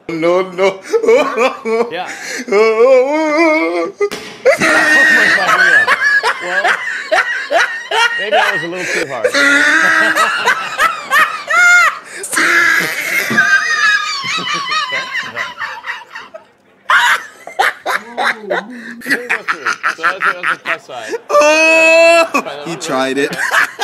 No, no. Yeah. Oh my God, yeah. Well, maybe that was a little too hard. So that's the plus side. Oh! He tried it.